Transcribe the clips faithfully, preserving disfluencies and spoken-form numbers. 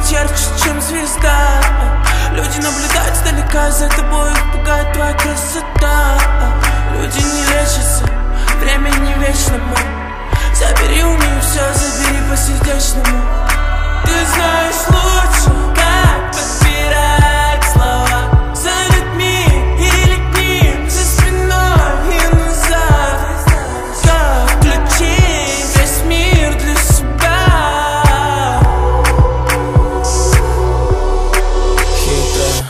быть ярче, чем звезда. Люди наблюдают издалека за тобой, их пугает твоя красота. Люди не лечатся, время не вечно, мам. Забери у них все, забери по-сердечному. Ты знаешь лучше, как подбирать слова за людьми или к ним, за спиной и назад. Как включить весь мир для себя. Хитрая.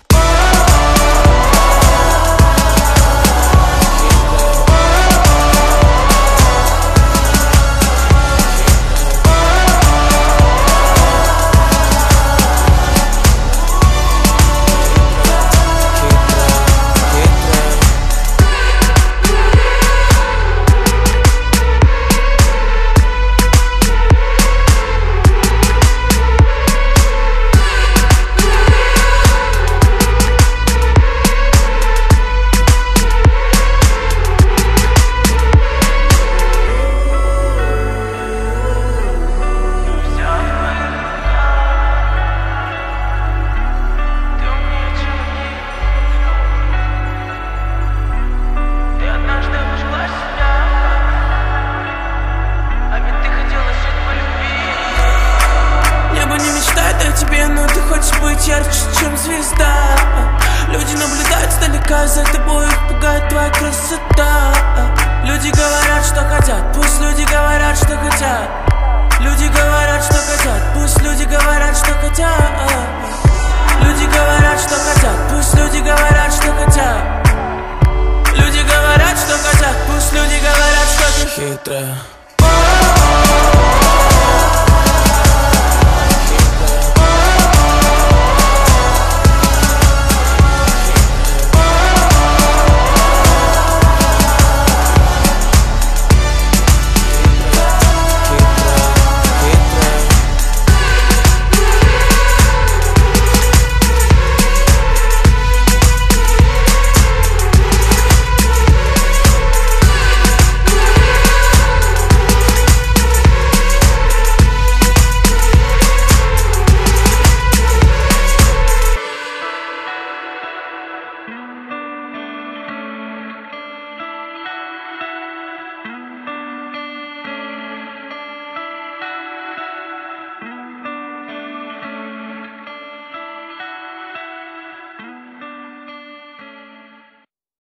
Тебе, но ты хочешь быть ярче, чем звезда. Люди наблюдают издалека за тобой, их пугает твоя красота. Люди говорят, что хотят, пусть люди говорят, что хотят. Люди говорят, что хотят, пусть люди говорят, что хотят. Люди говорят, что хотят, пусть люди говорят, что хотят. Люди говорят, что хотят, пусть люди говорят, что хотят. Хитрая.